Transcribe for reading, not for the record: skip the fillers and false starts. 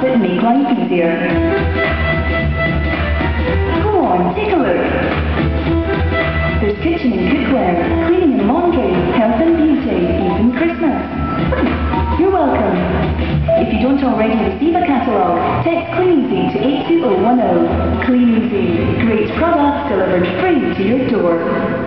that make life easier. Go on, take a look. There's kitchen and cookware, cleaning and laundry, health and beauty, even Christmas. You're welcome. If you don't already receive a catalogue, text Kleeneze to 82010. Kleeneze, great products delivered free to your door.